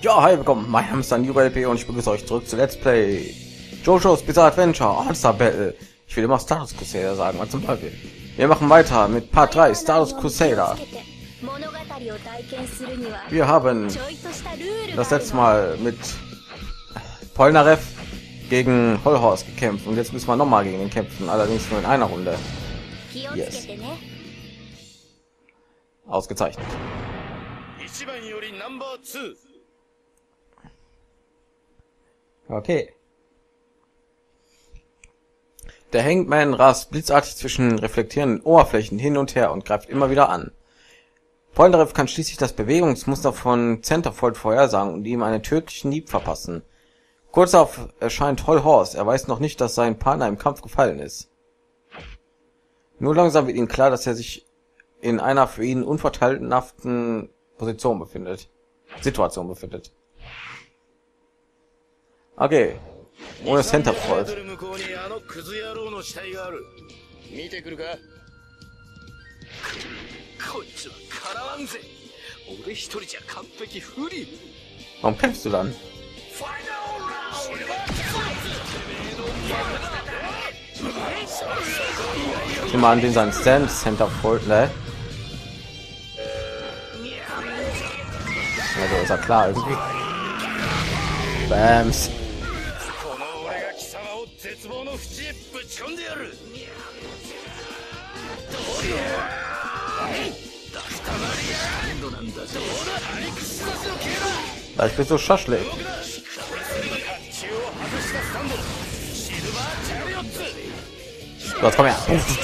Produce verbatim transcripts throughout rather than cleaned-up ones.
Ja, hi, willkommen. Mein Name ist dann L P und ich begrüße euch zurück zu Let's Play JoJo's Bizarre Adventure All-Star Battle. Ich will immer Stardust Crusader sagen, was zum Beispiel. Wir machen weiter mit Part drei, Stardust Crusader. Wir haben das letzte Mal mit Polnareff gegen Holhorst gekämpft und jetzt müssen wir noch mal gegen ihn kämpfen, allerdings nur in einer Runde. Yes. Ausgezeichnet. Okay. Der Hangman rast blitzartig zwischen reflektierenden Oberflächen hin und her und greift immer wieder an. Polnareff kann schließlich das Bewegungsmuster von Centerfold vorhersagen und ihm einen tödlichen Hieb verpassen. Kurz darauf erscheint Holhorst. Er weiß noch nicht, dass sein Partner im Kampf gefallen ist. Nur langsam wird ihm klar, dass er sich in einer für ihn unvorteilhaften Position befindet. Situation befindet. Okay. Ohne Centerfold. Warum kämpfst du dann? Immer an den seinen Stand Centerfold, ne? Also ist ja klar irgendwie. Bams. Ich bin so schaschlig. Jetzt komm her.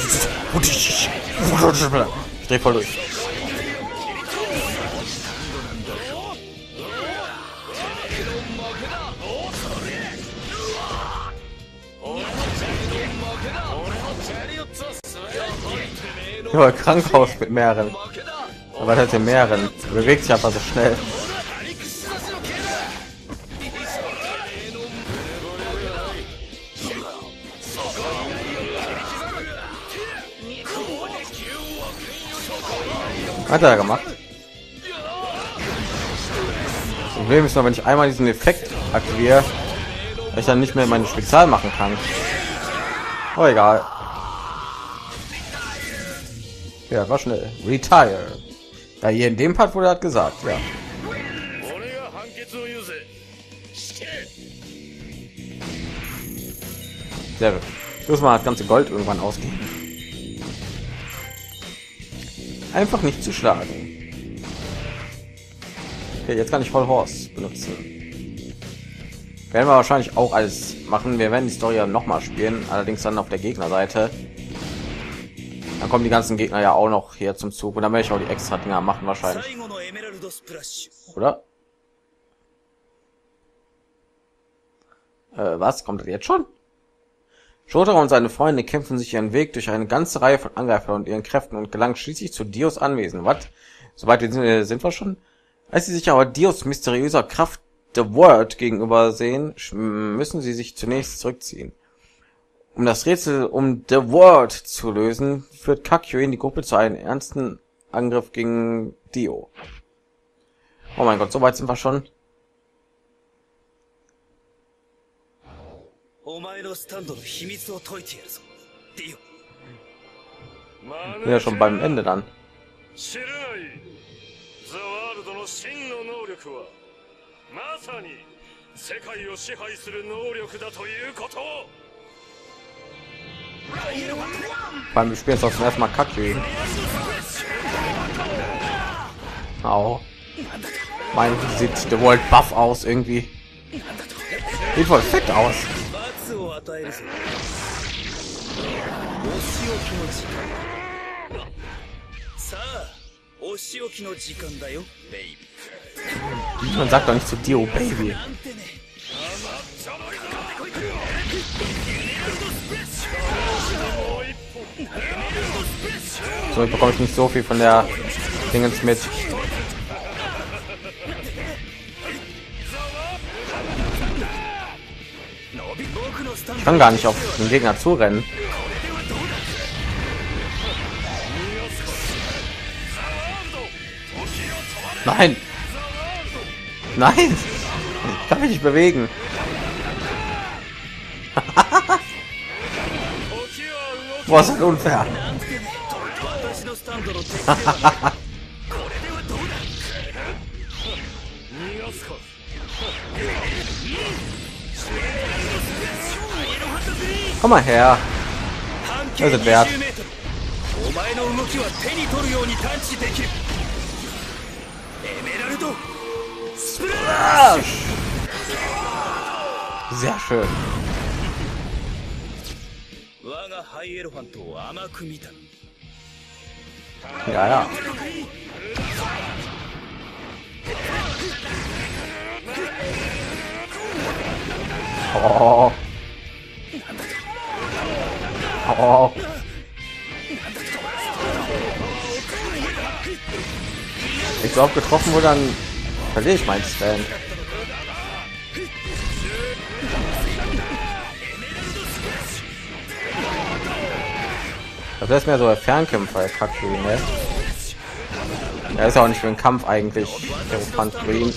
Ich dreh voll durch. Ja, Krankenhaus mit mehreren. Aber das hat mehreren. Bewegt sich einfach so schnell. Hat er gemacht. Das Problem ist nur, wenn ich einmal diesen Effekt aktiviere, dass ich dann nicht mehr meine Spezial machen kann. Oh, egal. Ja, war schnell. Retire. Ja, hier in dem Part wurde hat gesagt, ja. Sehr gut. Ich muss mal das ganze Gold irgendwann ausgeben. Einfach nicht zu schlagen. Okay, jetzt kann ich Holhorst benutzen. Werden wir wahrscheinlich auch alles machen. Wir werden die Story ja noch mal spielen, allerdings dann auf der Gegnerseite. Dann kommen die ganzen Gegner ja auch noch hier zum Zug und dann werde ich auch die extra Dinger machen wahrscheinlich. Oder? Äh, was? Kommt das jetzt schon? Shotaro und seine Freunde kämpfen sich ihren Weg durch eine ganze Reihe von Angreifern und ihren Kräften und gelangen schließlich zu Dios Anwesen. Was? Soweit sind, äh, sind wir schon? Als sie sich aber Dios mysteriöser Kraft The World gegenüber sehen, müssen sie sich zunächst zurückziehen. Um das Rätsel um The World zu lösen, führt Kakyoin die Gruppe zu einem ernsten Angriff gegen Dio. Oh mein Gott, so weit sind wir schon. Ja, schon beim Ende dann. Beim Spiel ist auch zum ersten Mal Kakyoin. Au. Mein, sieht The World Buff aus irgendwie. Sieht voll fett aus. Man sagt doch nicht zu Dio Baby. So, ich bekomme ich nicht so viel von der Dingens mit. Ich kann gar nicht auf den Gegner zurennen. Nein! Nein! Ich kann mich nicht bewegen. Boah, ist das unfair. Komm mal her. Das ist wert. Sehr schön. Ja, ja. Oh. Oh. Ich so oft getroffen wurde, dann verliere ich meinen Stand. Das ist mehr so ein Fernkämpfer, Kakui, ne? Er ist ja auch nicht für den Kampf eigentlich. Der Fand Green.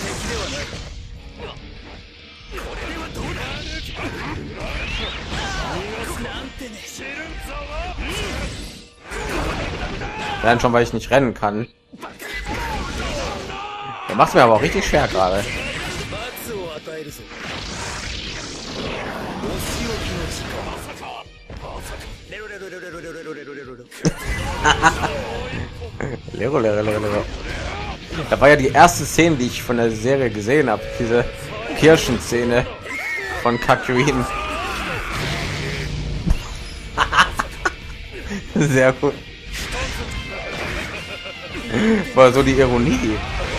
Dann schon, weil ich nicht rennen kann. Der macht mir aber auch richtig schwer gerade. Lero, Lero, Lero, Lero. Da war ja die erste Szene, die ich von der Serie gesehen habe, diese Kirschenszene von Kakuin. Sehr gut. War so die Ironie.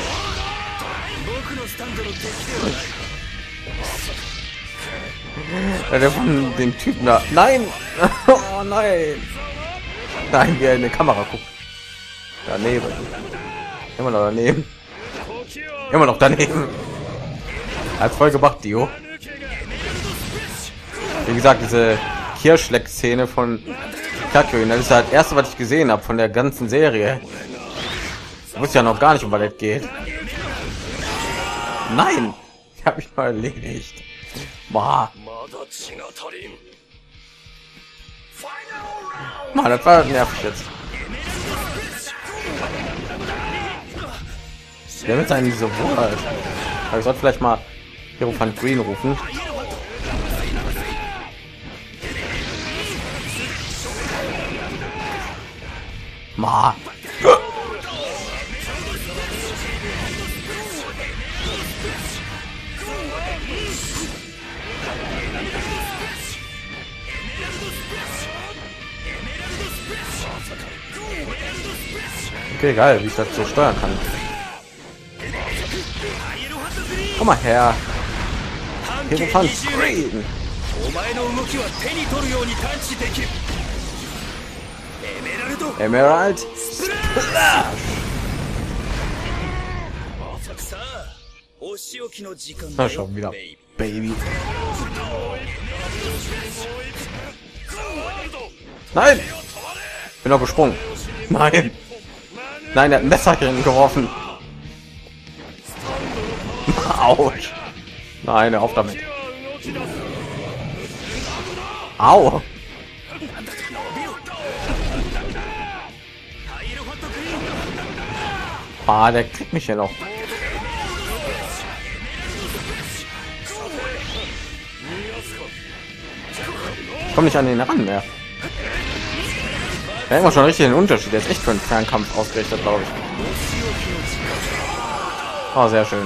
Ja, der von dem Typen da. Nein! Oh nein! Nein, wie er in die Kamera guckt. Daneben. Immer noch daneben. Immer noch daneben. Als voll gemacht, Dio. Wie gesagt, diese Kirschleck-Szene von Kakui, das ist halt das erste, was ich gesehen habe von der ganzen Serie. Ich wusste ja noch gar nicht, um was es geht. Nein! Ich habe mich mal erledigt. Boah. Mann, das war nervig jetzt. Der mit seinen diese Wurst. Ich sollte vielleicht mal Hierophant Green rufen. Ma. Okay, geil, wie ich das so steuern kann. Komm mal her. Hierophant Green. Emerald. Na schon wieder, Baby. Nein! Bin noch gesprungen. Nein. Nein, er hat ein Messer geworfen. Autsch. Nein, auf damit. Au. Ah, der kriegt mich ja noch. Ich komme nicht an den ran mehr. Ja, immer schon richtig den Unterschied. Der ist echt für einen Fernkampf ausgerichtet, glaube ich. Oh, sehr schön.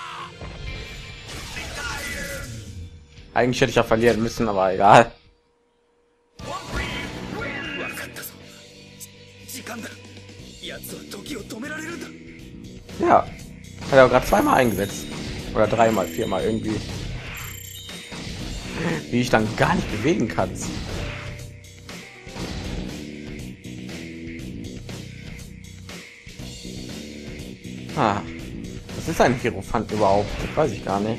Eigentlich hätte ich ja verlieren müssen, aber egal. Ja, hat er gerade zweimal eingesetzt oder dreimal, viermal irgendwie, wie ich dann gar nicht bewegen kann. Ah, was ist ein Hierophant überhaupt? Das weiß ich gar nicht.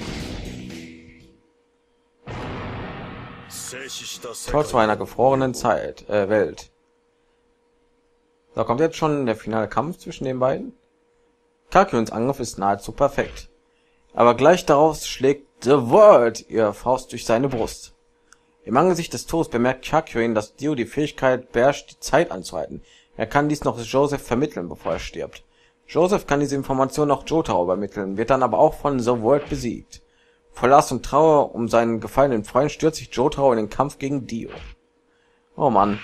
Tor zu einer gefrorenen Zeit, äh, Welt. Da kommt jetzt schon der finale Kampf zwischen den beiden. Kakuins Angriff ist nahezu perfekt. Aber gleich darauf schlägt The World ihr Faust durch seine Brust. Im Angesicht des Todes bemerkt Kakyoin, dass Dio die Fähigkeit beherrscht, die Zeit anzuhalten. Er kann dies noch Joseph vermitteln, bevor er stirbt. Joseph kann diese Information auch Jotaro übermitteln, wird dann aber auch von The World besiegt. Voll Last und Trauer um seinen gefallenen Freund stürzt sich Jotaro in den Kampf gegen Dio. Oh Mann.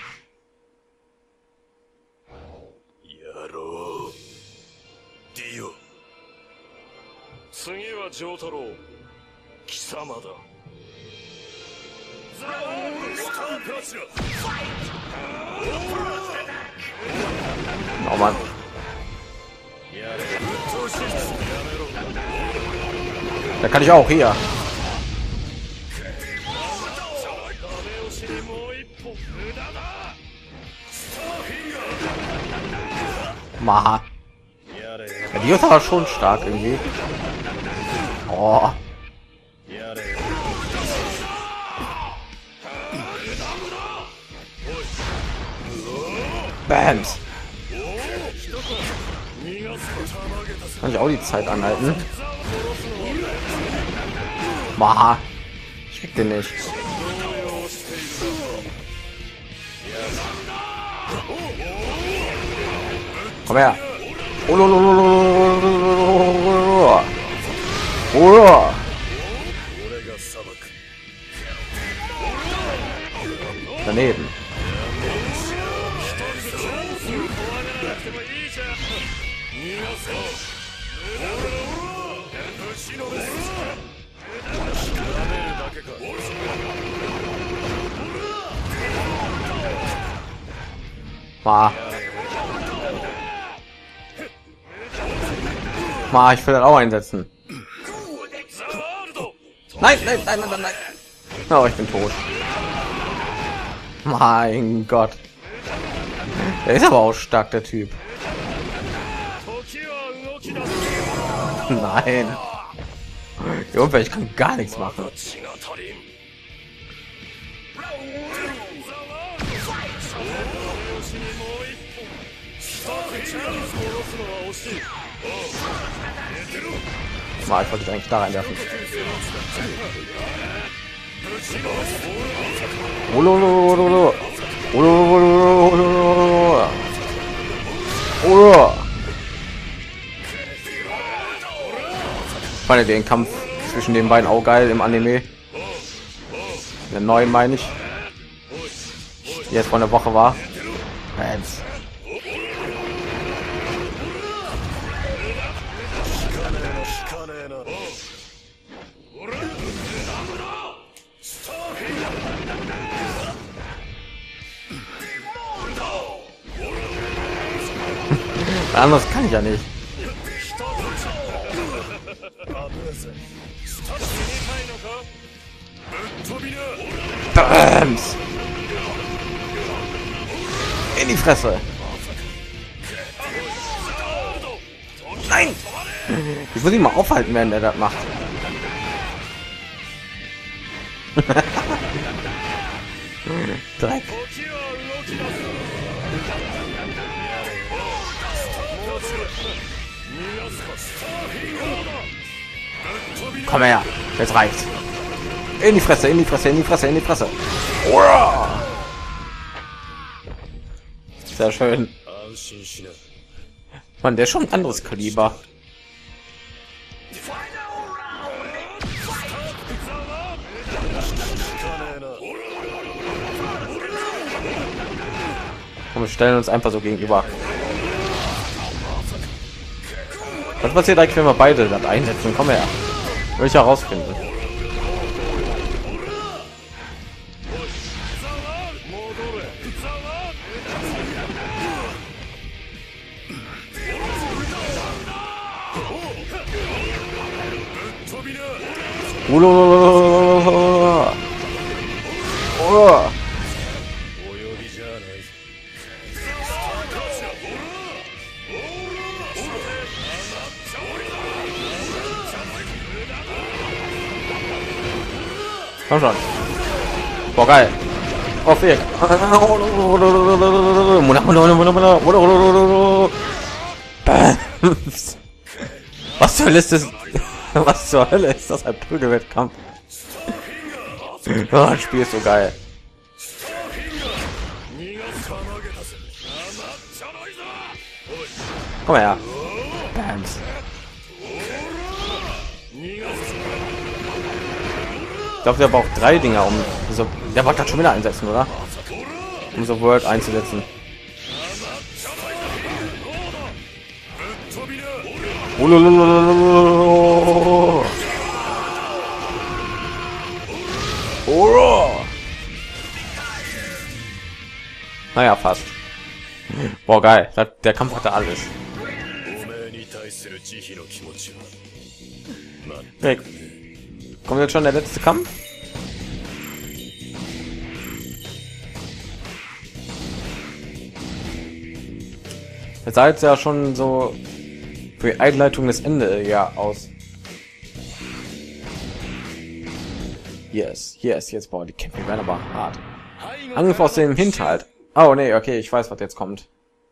Dio. 次はジョータロウ、貴様だ。ザワールスタープラチナ。 Oh Mann. Da kann ich auch hier. Maha. Ja, die ist aber schon stark irgendwie. Oh. Bams. Kann ich auch die Zeit anhalten? Maha. Ich krieg den nicht. Komm her. Daneben. Ma. Ma, ich will das auch einsetzen. Nein, nein, nein, nein, nein. Oh, ich bin tot. Mein Gott. Der ist aber auch stark, der Typ. Nein. Junge, ich kann gar nichts machen. Mal, ich wollte eigentlich da reinwerfen. Ich fand den Kampf zwischen den beiden auch geil im Anime. Der neuen meine ich. Die jetzt vor einer Woche war. Bams. Anders kann ich ja nicht. Bams. In die Fresse. Nein. Ich muss ihn mal aufhalten, während er das macht. Dreck. Komm her, jetzt reicht's. In die Fresse, in die Fresse, in die Fresse, in die Fresse. Sehr schön. Man, der ist schon ein anderes Kaliber. Und wir stellen uns einfach so gegenüber. Was passiert eigentlich, wenn wir beide das einsetzen? Komm her. Will ich herausfinden. Oh. Komm schon. Boah, geil. Auf Weg. Was zur Hölle ist das? Was zur Hölle ist das, ein Prügelwettkampf? Oh, das Spiel ist so geil. Komm her. Bams. Ich glaube, der braucht drei Dinger, um so. Der wollte das schon wieder einsetzen, oder? Um so World einzusetzen. Oh. Naja, fast. Boah, geil. Der Kampf hatte alles. Okay. Kommt jetzt schon der letzte Kampf? Das sah jetzt ja schon so für die Einleitung des Ende ja aus. Yes, yes, jetzt boah, die Kämpfe werden aber hart. Angriff aus dem Hinterhalt. Oh nee, okay, ich weiß, was jetzt kommt.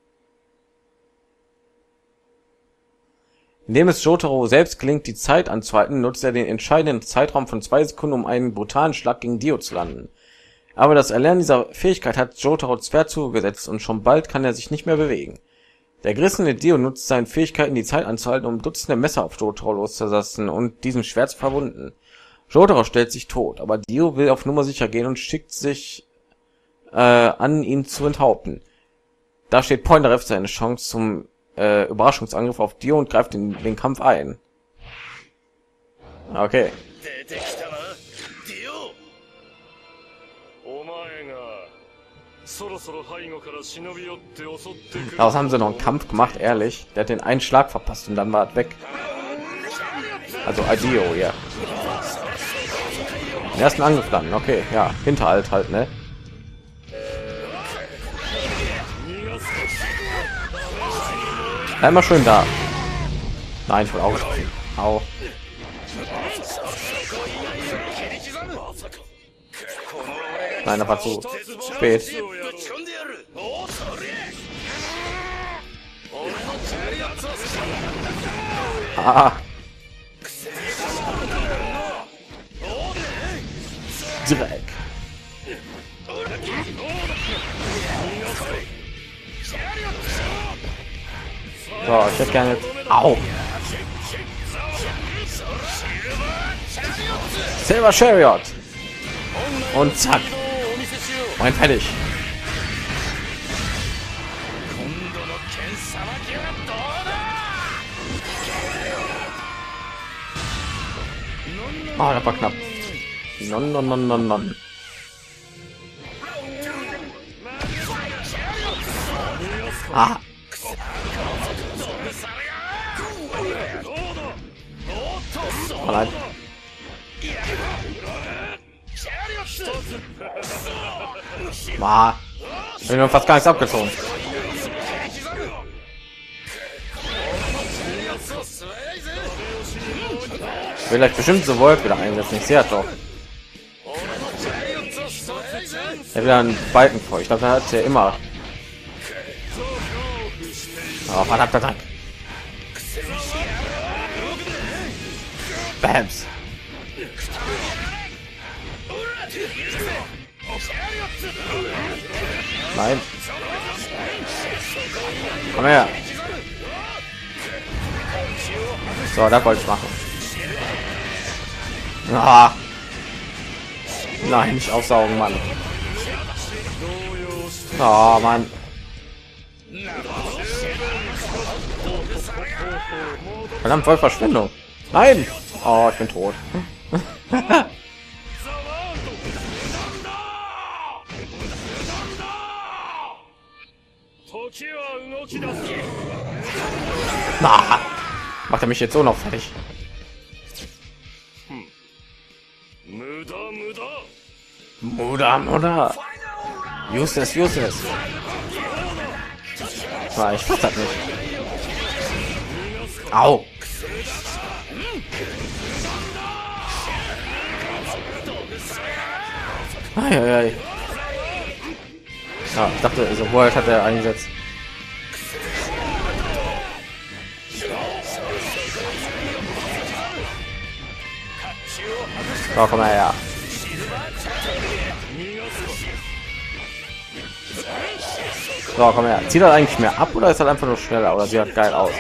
Indem es Jotaro selbst gelingt, die Zeit anzuhalten, nutzt er den entscheidenden Zeitraum von zwei Sekunden, um einen brutalen Schlag gegen Dio zu landen. Aber das Erlernen dieser Fähigkeit hat Jotaro schwer zugesetzt und schon bald kann er sich nicht mehr bewegen. Der gerissene Dio nutzt seine Fähigkeiten, die Zeit anzuhalten, um Dutzende Messer auf Jotaro loszulassen und diesen schwer zu verwunden. Jotaro stellt sich tot, aber Dio will auf Nummer sicher gehen und schickt sich äh, an, ihn zu enthaupten. Da steht Polnareff seine Chance zum äh, Überraschungsangriff auf Dio und greift in den Kampf ein. Okay. Daraus haben sie noch einen Kampf gemacht, ehrlich. Der hat den einen Schlag verpasst und dann war er weg. Also Dio, ja. Den ersten Angriff dann, okay, ja. Hinterhalt halt, ne? Einmal schön da. Nein, ich will auch. Au. Nein, das war zu spät. Ah. Dreck. So, ich hätte gerne. Au. Silver Chariot. Und zack. Mein fertig. Ah, oh, das war knapp. Non, non, non, non, non. Ah. Oh nein. Ah. Ich bin fast gar nichts abgezogen. Vielleicht bestimmt so Wolf wieder einsetzen. Ich sehe das doch. Er wieder einen Balken vor. Ich glaube, da hat er immer. Oh, verdammter Dank. Bams. Nein. Komm her. So, da wollte ich machen. Ah. Nein, nicht aufsaugen, Mann. Oh, Mann. Verdammt, voll Verschwendung. Nein. Oh, ich bin tot. Na, macht er mich jetzt so noch fertig? Muda, Muda. Useless, useless. Ah, ich fass das nicht. Au. Ei, ei, ei. Ja, ich dachte, so World hat er eingesetzt. So, komm mal her. So, komm her. Zieht er eigentlich mehr ab oder ist er einfach nur schneller oder sieht halt geil aus?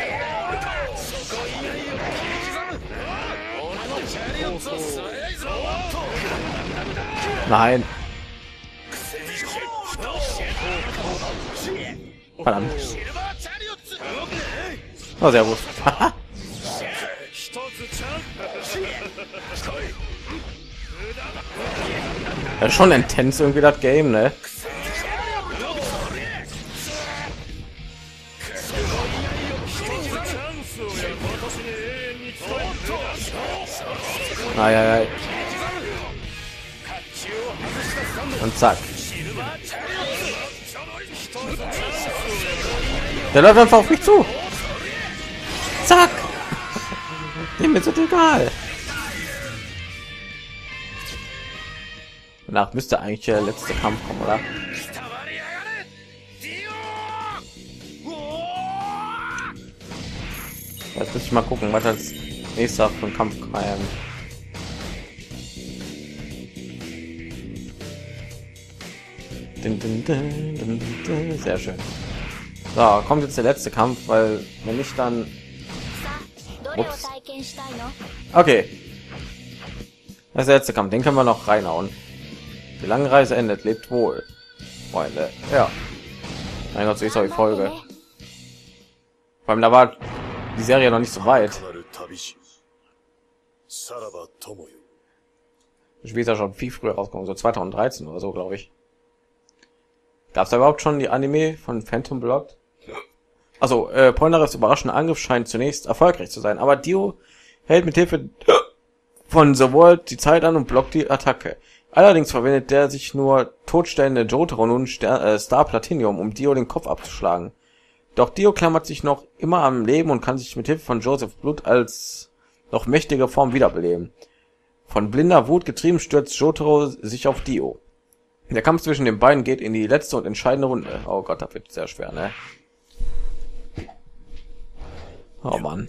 Nein. Verdammt. Oh, sehr gut. Ja, schon intens irgendwie das Game, ne? Ah, ja, ja. Und zack. Der läuft einfach auf mich zu. Zack. Dem ist es egal. Danach müsste eigentlich der letzte Kampf kommen, oder? Jetzt muss ich mal gucken, was als nächster für einen Kampf kommt. Sehr schön. So, kommt jetzt der letzte Kampf, weil wenn nicht dann... Ups. Okay. Das ist der letzte Kampf, den können wir noch reinhauen. Die lange Reise endet, lebt wohl, Freunde. Ja. Mein Gott, so ist auch die Folge. Vor allem, da war die Serie noch nicht so weit. Das Spiel ist ja schon viel früher rausgekommen, so zweitausenddreizehn oder so, glaube ich. Gab es da überhaupt schon die Anime von Phantom Blood? Also, äh, Polnareffs überraschender Angriff scheint zunächst erfolgreich zu sein, aber Dio hält mit Hilfe von The World die Zeit an und blockt die Attacke. Allerdings verwendet der sich nur totstellende Jotaro nun äh, Star Platinum, um Dio den Kopf abzuschlagen. Doch Dio klammert sich noch immer am Leben und kann sich mit Hilfe von Joseph Blut als noch mächtige Form wiederbeleben. Von blinder Wut getrieben stürzt Jotaro sich auf Dio. Der Kampf zwischen den beiden geht in die letzte und entscheidende Runde. Oh Gott, das wird sehr schwer, ne? Oh Mann.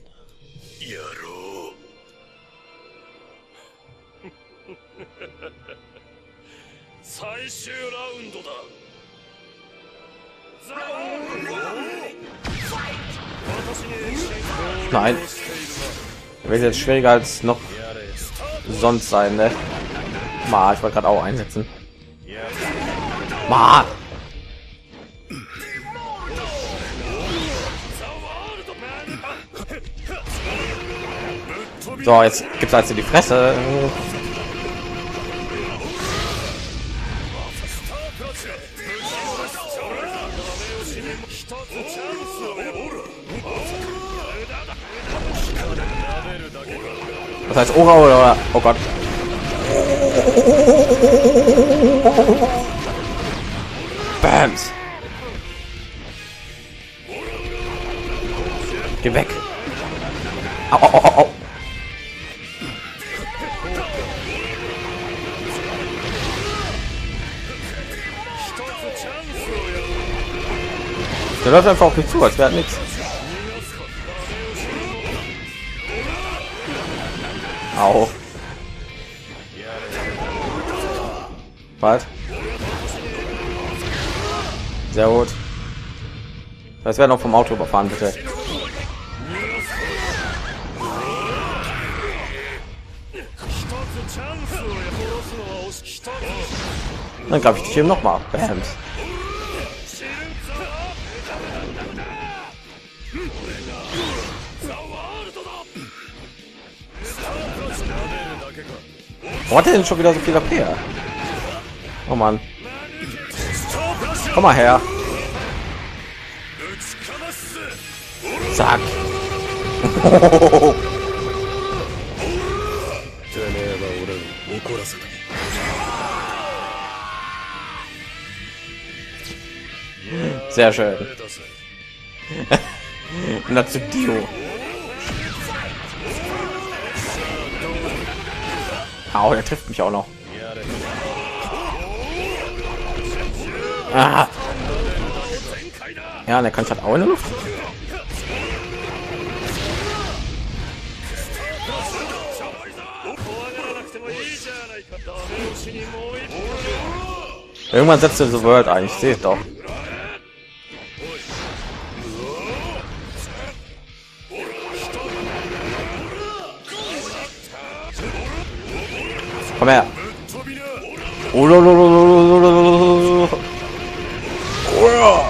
Nein. Wird jetzt schwieriger als noch sonst sein, ne? Ma, ich wollte gerade auch einsetzen. Ma. So, jetzt gibt's also die Fresse. Das heißt Ora oder... Oh Gott. Bams. Geh weg. Au, au, au, au. Der läuft einfach auf mich zu, als wäre nichts. Au. Was? Sehr gut. Das wäre noch vom Auto überfahren, bitte. Dann greife ich dich eben noch mal. Bams. Wo hat er denn schon wieder so viel A P? Oh Mann. Komm mal her. Zack. Sehr schön. Und dazu Dio. Au, der trifft mich auch noch. Ah. Ja, der kann halt auch in der Luft. Irgendwann setzt er so World ein, ich sehe es doch. Komm her. Oh, lo, lo, lo, lo, lo, lo, lo. Oh.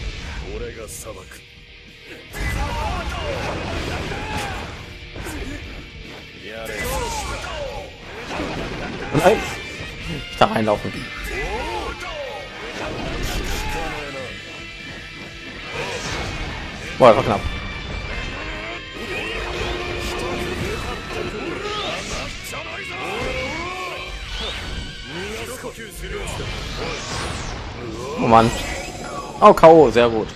Nein. Ich kann reinlaufen. Boah, das war knapp. Oh Mann. Oh, K O, sehr gut.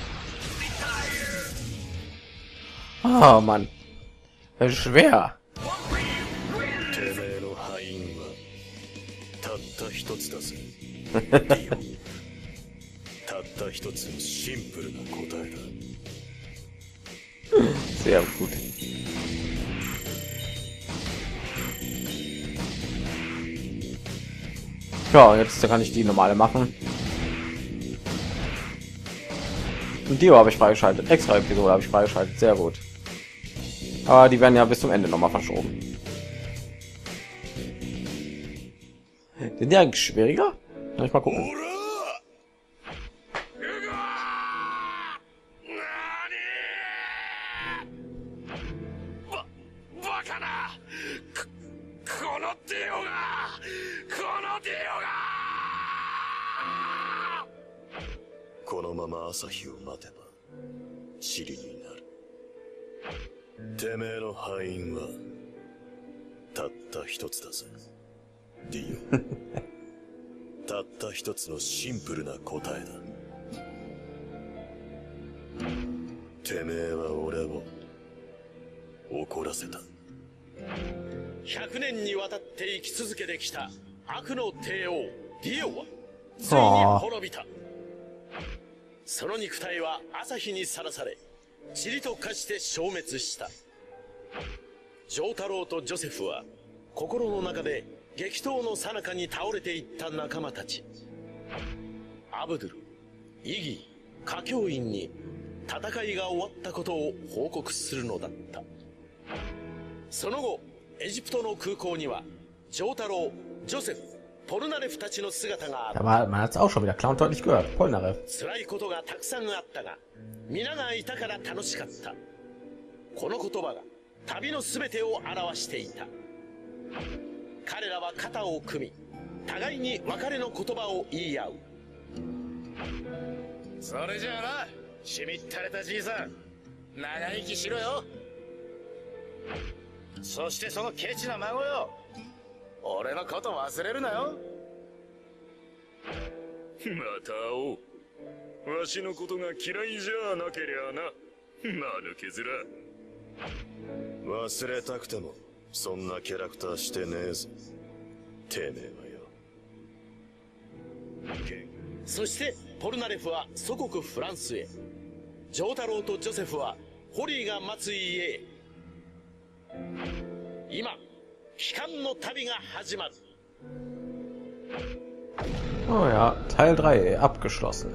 Oh Mann. Das ist schwer. たった一つのシンプルな答えだ。 Sehr gut. Ja, jetzt kann ich die normale machen. Und Dio habe ich freigeschaltet. Extra Episode habe ich freigeschaltet. Sehr gut. Aber die werden ja bis zum Ende noch mal verschoben. Sind die eigentlich schwieriger? Kann ich mal gucken. ひゃくねんにわたって生き続けてきた悪の帝王ディオはついに滅びた。その肉体は朝日にさらされ塵と化して消滅した。ジョータロウとジョセフは心の中で激闘の最中に倒れていった仲間たちアブドゥル、イギー、歌教員に戦いが終わったことを報告するのだった。その後エジプトの空港にはジョータロウ、ジョセフ、ポルナレフたちの姿がある。 Aber man hat es auch schon wieder klar und deutlich gehört. Polnareff. 辛いことがたくさんあったが皆がいたから楽しかった。この言葉が旅のすべてを表していた。彼らは肩を組み互いに別れの言葉を言い合う。それじゃあな、しみったれたじいさん、長生きしろよ。そしてそのケチな孫よ、俺のこと忘れるなよ。また会おう。わしのことが嫌いじゃなけりゃな、間抜け面。忘れたくてもそんなキャラクターしてねえぞ、てめえはよ。そしてポルナレフは祖国フランスへ、ジョータロウとジョセフはホリーが待つ家へ。今帰還の旅が始まる。 Oh ja, Teil drei abgeschlossen.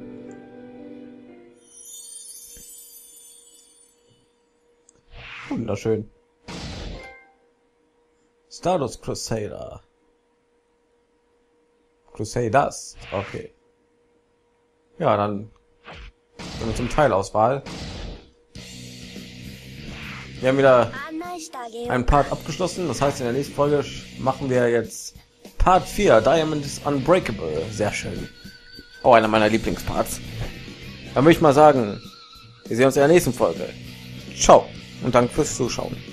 Wunderschön. Stardust Crusader. Crusaders. Okay. Ja, dann kommen wir zum Teilauswahl. Wir haben wieder einen Part abgeschlossen. Das heißt, in der nächsten Folge machen wir jetzt Part vier. Diamond is Unbreakable. Sehr schön. Oh, einer meiner Lieblingsparts. Dann würde ich mal sagen, wir sehen uns in der nächsten Folge. Ciao und danke fürs Zuschauen.